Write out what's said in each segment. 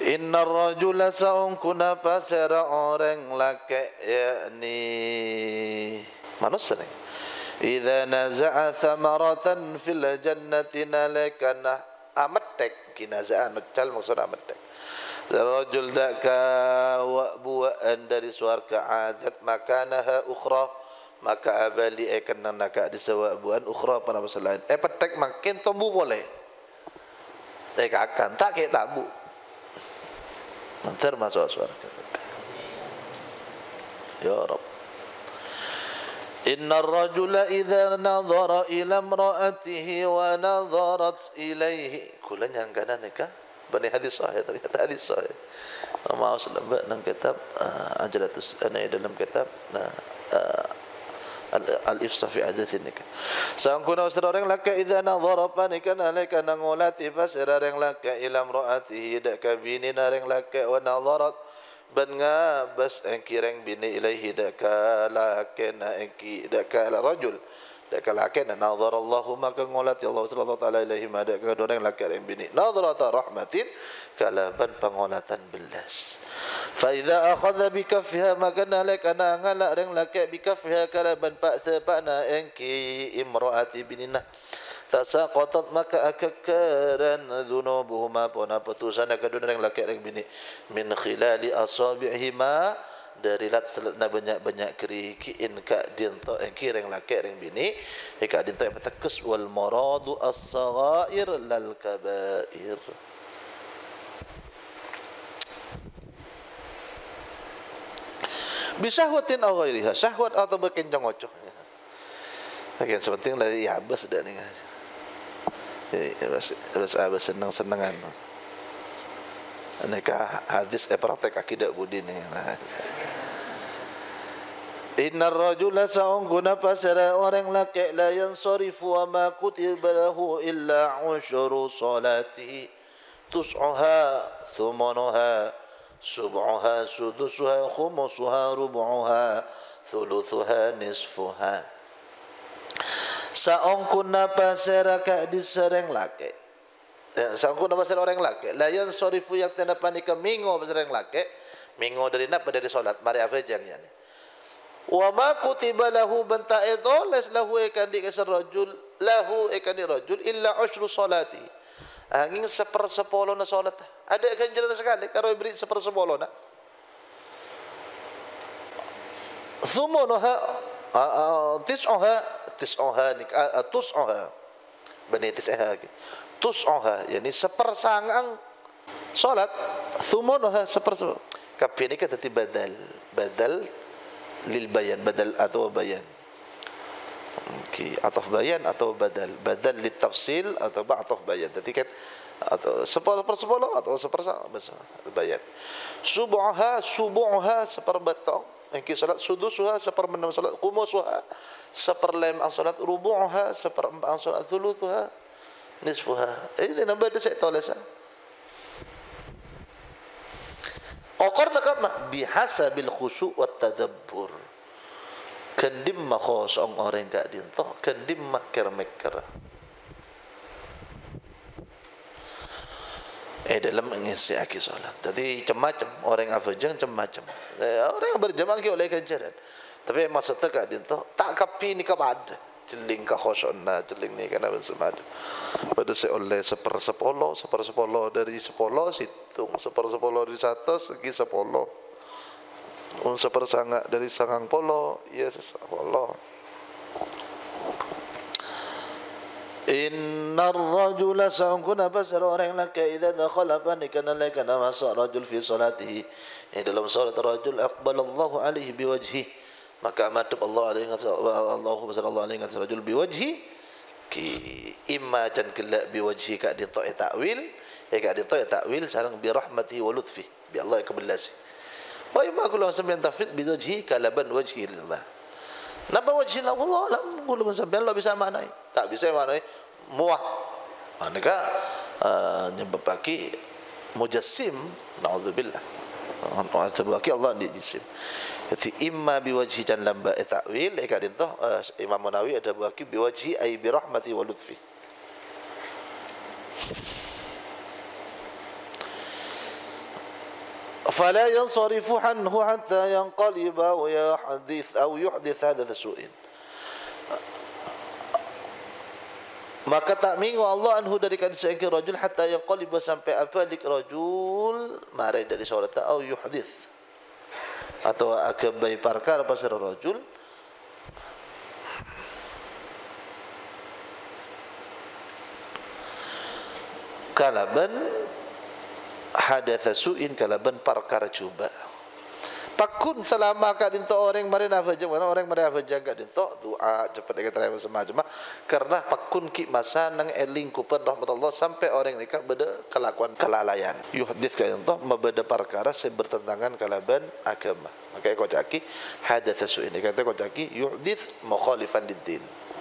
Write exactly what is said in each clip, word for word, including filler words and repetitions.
Innar rajula saung kuna pasera orang laki yakni manusia ni. Idza naza'a thamaratan fil jannati nalakana amatek kinazaan macal maksud amatek. Rajul daka wa bu'an dari suarga adat makanaha ukhra maka abali akan naka di sawa bu'an ukhra pada masa lain. Eh petek makin tumbuh boleh. Eh akan tak kayak tabu. Nanti masuk surga. Ya Rabb. Inna ar-rajula idza nadhara ila imra'atihi wa nadharat ilaihi. Kulan yang kanan nikah. Bani hadis sahih ternyata hadis sahih. Rasulullah sallallahu alaihi wasallam dalam kitab Ajlatus ana dalam kitab al-ifsah fi hadath nikah. Sangkuna orang laka idza nadhara panikan alaka nangolati pasira orang laka ila imra'atihi dak kabini nareng laka wa nadharat ban ngabas engkireng bini ilaihi dak laka na engki dak rajul dak laka nadhara Allah maka ngolati Allah sallallahu taala ilaihi ma dak orang laka yang bini nadharata rahmatin kalaban pangolatan belas. Fa idza akhadha bi kaffiha maka nalak ana ngalak reng laki bi kaffiha kalaban pa sepana engki imraati binina tasaqatat maka akakaran dzunubuhuma pona putusan kedua reng laki reng bini min khilali asabi'ihima dari lat selatna banyak-banyak kerikiin ka dinto engki reng laki reng bini ka dinto yang patakus wal maradu as-saghair lal kabair. Bisahwatin aw ghairiha, syahwat atau berkencang ocoh. Bagian sepenting dari ya abas dah ni. Jadi abas abas abas senang-senangan. Aneka hadis eh praktek akidah budi ni. Innar rajula sa'un guna pasara orang laki la yansarifu wa ma kutiba lahu illa ushru salati tus'uha thumunuha sub'uha sudusuha khumusuha rubu'uha thuluthuha nisfuha. Saong kuna pasera ka disereng laki. Saong kuna pasera orang laki. Layan sorifu yang tanda panika mingo pasera laki. Mingo dari napa dari solat. Mari afajang yani. Wa ma kutiba lahu banta idoles lahu ikan di kasar rajul lahu ikan di rajul illa ushru salati. Angin sepersepuluh na solat. Ada ganjaran sekali kalau beri sepersepuluh na. Thumunuha tis'uha tis'uha tus'uha bani tis'uha tus'uha yani sepersangang solat thumunuha sepersepuluh. Tapi ini kata badal badal lil bayan badal atau bayan. Ki ataf bayan atau badal badal lit tafsil atau ba'ataf bayan. Jadi kan atau sepuluh per sepuluh atau sepersang bayan. Subu'ha subu'ha seperbatang engki salat sudusuha sepermenam salat qumusuha seperlem ang salat rubu'ha seperempat ang salat thuluthuha nisfuha. Ini nambah ada saya tulis. Aqarna kama bihasabil khusyu' wat tadabbur. Kendim makhos ong orang gak dinto kendim makir makir. Eh dalam mengisi aki solat. Jadi macam-macam orang afajang macam-macam. Eh, orang yang berjamaah ki oleh ganjaran. Tapi maksudnya gak dinto tak kapi ni kabad. Jeling ka khosona jeling ni kana ben semad. Pada se oleh sepersepuluh sepersepuluh dari sepuluh situng sepersepuluh dari satu segi sepuluh. Un sepersangak dari sangang polo ya sepuluh. Innar rajula sa'ungkuna basar orang laki idza dakhala panikana lakana masuk rajul fi salatihi. Ini dalam salat rajul aqbalallahu alaihi biwajhi. Maka madhab Allah alaihi Allahu sallallahu alaihi wasallam rajul biwajhi ki imma jan kala biwajhi ka di ta'i ta'wil ya ka di ta'i ta'wil sareng bi rahmatihi wa lutfi bi Allah kabelasi. Wa imma kullu sambian tafid biwajhi kalaban wajhi lillah. Napa wajhi Allah la kullu sambian lo bisa maknai. Tak bisa maknai muah. Anaka nyebabaki mujassim naudzubillah. Allah tabaki Allah di jisim. Jadi imma biwajhi dan lamba ta'wil eka dintoh uh, Imam Munawi ada buaki biwajhi ay bi rahmati wa lutfi. fala yansarifu anhu hatta yanqaliba wa yahdith aw yuhdith hadatha su'in. Maka tak minggu Allah anhu dari kadis seengkir rajul hatta yanqaliba sampai abalik rajul marai dari solat au yuhdith atau akabai perkara pasal rajul kalaban hadatha su'in kalaban perkara cuba pakun selama kak dinto orang mari nafajang mana orang mari nafajang kak dinto doa cepat dekat terima semacam karena pakun ki masa nang eling kupen rahmatullah sampai orang nikah beda kelakuan kelalaian yuhdith kak dinto mabeda perkara se bertentangan kalaban agama maka kau caki hadatha su'in kata kau caki yuhdith mukhalifan lid-din.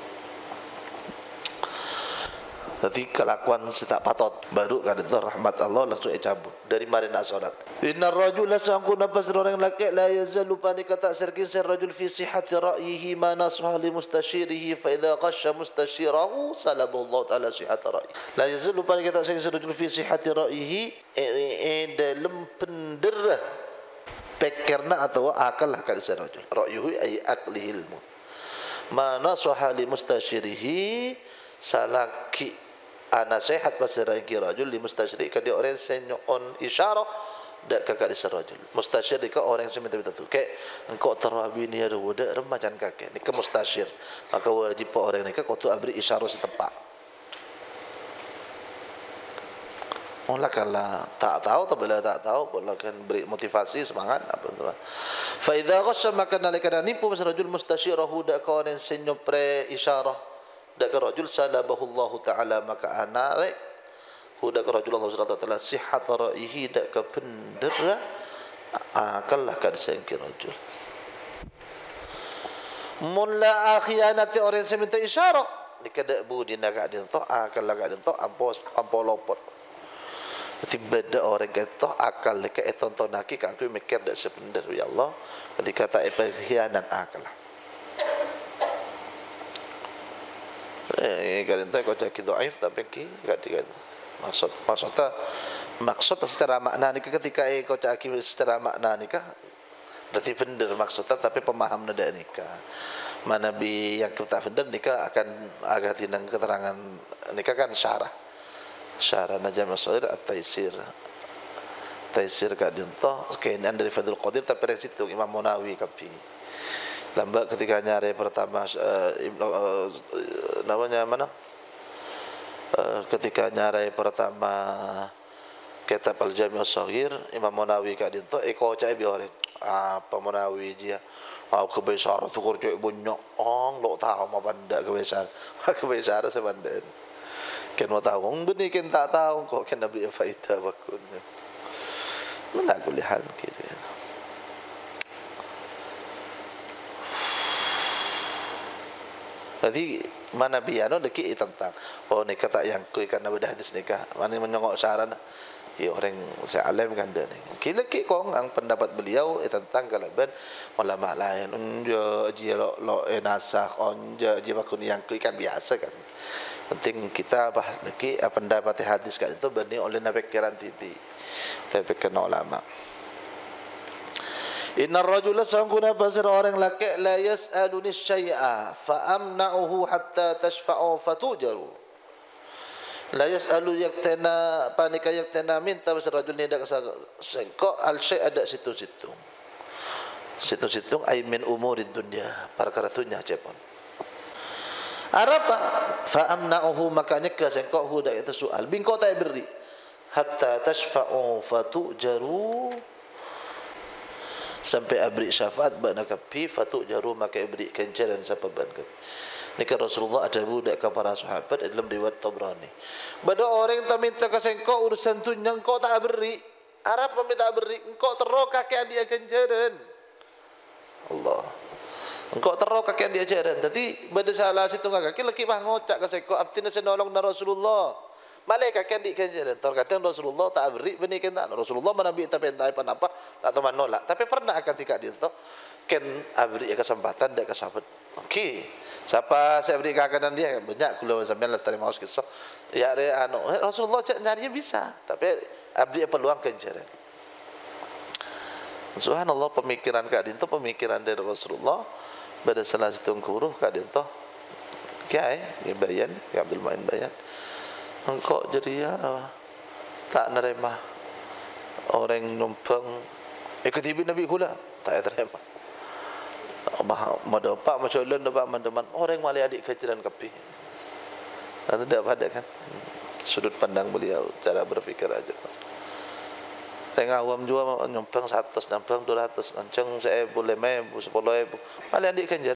Jadi kelakuan setak patot baru kan itu rahmat Allah langsung cabut dari mari nak solat. Inna rajula sangku nafas orang laki la yazalu panika tak serkin ser rajul fi sihhati ra'yihi ma nasuha li mustashirihi fa idza qasha mustashirahu salabu Allah taala sihhat ra'yi. La yazalu panika tak serkin ser rajul fi sihhati ra'yihi dalam penderah pikirna atau akal lah kan ser rajul. Ra'yuhu ay aqlihi ilmu. Ma nasuha li mustashirihi salaki nasihat pasal rajul rajul li mustasyrik ka dia orang senyon isyarah dak kakak di serajul mustasyrik ka orang yang minta tu ke engkau terabi ni ada dak remajan kakek ni ke mustasyir maka wajib orang ni kau tu beri isyarah setepat mula kalau tak tahu atau bila tak tahu boleh kan beri motivasi semangat apa tu fa idza ghasha maka nalika nipu pasal rajul mustasyirahu dak ka orang senyon pre isyarah dak rajul salabahu Allah taala maka anare hudak rajul Allah subhanahu wa taala sihhat ra'yihi dak ka pendera akallah kad sengki rajul mulla akhiyanati orang yang minta isyarat dikadak budi nak dia toh akallah kad toh ampos ampo lopot tiba ada orang kata akal dekat tonton naki kan aku mikir dak sepender ya Allah ketika tak khianat akal eh kalau entah kau cakap dhaif tapi ki kata maksud maksudnya maksud secara makna ni ketika eh kau cakap secara makna ni kah berarti benar maksudnya tapi pemaham nada nikah mana bi yang kita benar nikah akan agak tinang keterangan nikah kan syarah syarah najam masair at-taisir taisir kadinto kainan dari Fadhul Qadir tapi dari situ Imam Munawi kapi lambat ketika nyari pertama uh, uh, namanya mana uh, ketika nyari pertama kitab Al-Jami' As-Shaghir Imam Munawi kat dinto eko cai biore apa Munawi dia mau kebiasaan tu kerja banyak ong lo tahu mau benda kebiasaan kebiasaan sebanda kan mau tahu ong benih kan tak tahu kok kan beri faedah bakunnya mana boleh hal gitu ya. Jadi mana biano deki tentang oh nikah tak yang kui karena beda hadis nikah mana menyongok saran ya orang saya alim kan dah ni kila ki kong ang pendapat beliau tentang kalaban ulama lain unja dia lo lo nasah unja dia bakun yang kui kan biasa kan penting kita bahas deki pendapat hadis kan itu benih oleh nabi kiran tibi nabi kiran ulama. Inna rajula sangkuna pasir orang laki la yas'aluni syai'a fa amna'uhu hatta tashfa'u fatujaru la yas'alu yaktana panika yaktana minta pasir rajul ni dak sengko al syai' ada situ-situ situ-situ ay min umurid dunya perkara dunya cepon arapa fa amna'uhu makanya ke sengko hu dak itu soal bingko tak beri hatta tashfa'u fatujaru sampai abri syafaat bana kapi fatu jaru maka abri kencaran siapa ban kapi nikah Rasulullah ada budak ke para sahabat dalam riwayat Tabrani bada orang tak minta kasih engkau urusan tu yang engkau tak beri Arab meminta beri engkau terok kaki dia kencaran Allah engkau terok kaki dia kencaran jadi bada salah situ kaki lagi bah ngocak kasih engkau abtina senolong na Rasulullah malaikat kan di kenjaran terkadang Rasulullah tak beri benih kan Rasulullah menabi tapi entah apa apa tak tahu menolak tapi pernah ketika dia tu kan beri kesempatan dia ke sahabat okey siapa saya beri kekanan dia banyak kula sampean lestari mau kisah ya anu Rasulullah cak nyari bisa tapi beri peluang kenjaran Subhanallah, pemikiran kak dinto pemikiran dari Rasulullah pada salah satu guru kak dinto kiai ya bayan ya Abdul Main Bayan engkau jadi ya tak nerima orang numpang ikut ibu Nabi kula tak terima mah madopak macam lain dapat mandaman orang mali adik kecilan kapi nanti tidak pada kan sudut pandang beliau cara berfikir aja. Tengah awam juga nyumpang seratus, nyumpang dua ratus, kencang saya boleh main sepuluh ribu. Malah adik kan